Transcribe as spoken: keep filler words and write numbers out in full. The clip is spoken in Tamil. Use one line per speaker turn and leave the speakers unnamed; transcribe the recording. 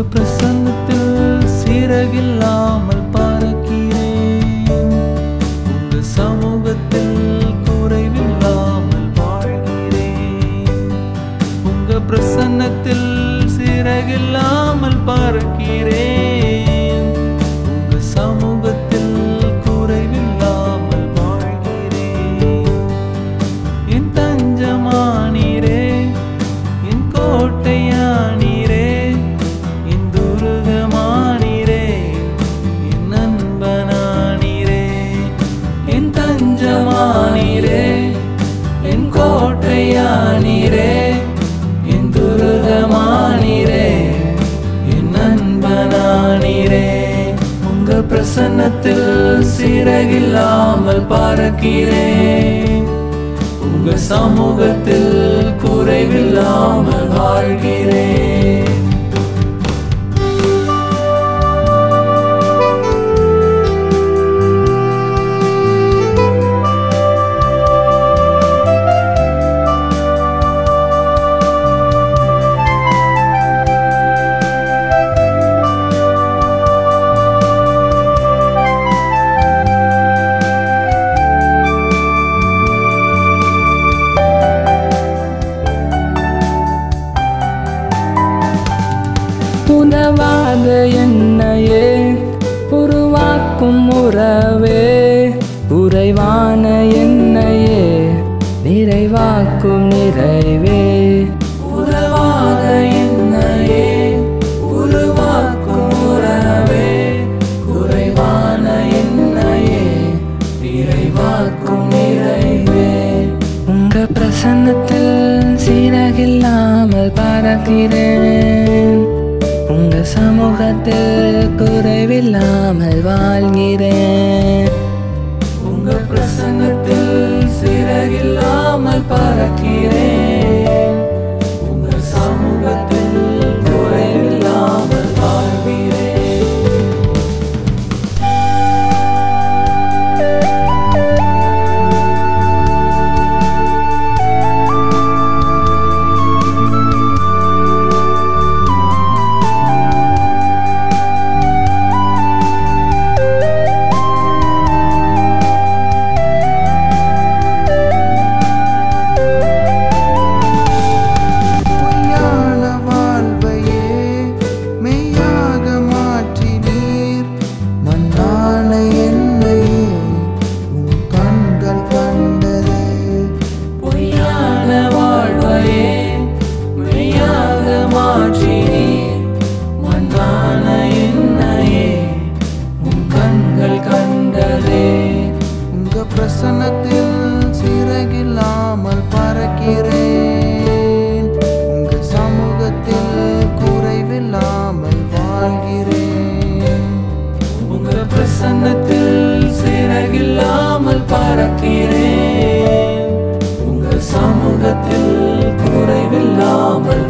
பிரசன்னத்தில் சிறகில்லாமல் பறக்கிறேன். உங்க சமூகத்தில் குறைவில்லாமல் வாழ்கிறேன். உங்க பிரசன்னத்தில் சிறகில்லாமல் பறக்கிறேன். உங்க சமூகத்தில் குறைவில்லாமல் வாழ்கிறேன். என் தஞ்சமானீரே, என் கோட்டையானீரே, என் துருகமானீரே, என் நண்பனானீரே. என் தஞ்சமானீரே, என் கோட்டையானீரே, என் துருகமானீரே, என் நண்பனானீரே. உங்க பிரசன்னத்தில் சிறகில்லாமல் பறக்கிறேன். உங்க சமூகத்தில் குறைவில்லாமல் வாழ்கிறேன்.
உணவாக என்னையே உருவாக்கும் உறவே, உறைவான என்னையே நிறைவாக்கும் நிறைவே.
உறவாக என்னையே உருவாக்கும் உறவே, குறைவான என்னையே நிறைவாக்கும் நிறைவே.
உங்க பிரசன்னத்தில் சிறகில்லாமல் பறக்கிறேன். உங்க சமூகத்தில் குறைவில்லாமல் வாழ்கிறேன்.
உங்க பிரசன்னத்தில் சிறகில்லாமல் பறக்கிறேன். உங்க சமூகத்தில் குறைவில்லாமல் வாழ்கிறேன். பிரசன்னத்தில் சிறகில்லாமல் பறக்கிறேன். உங்க சமூகத்தில் குறைவில்லாமல் வாழ்கிறேன். உங்க பிரசன்னத்தில் சிறகில்லாமல் பறக்கிறேன். உங்க சமூகத்தில் குறைவில்லாமல்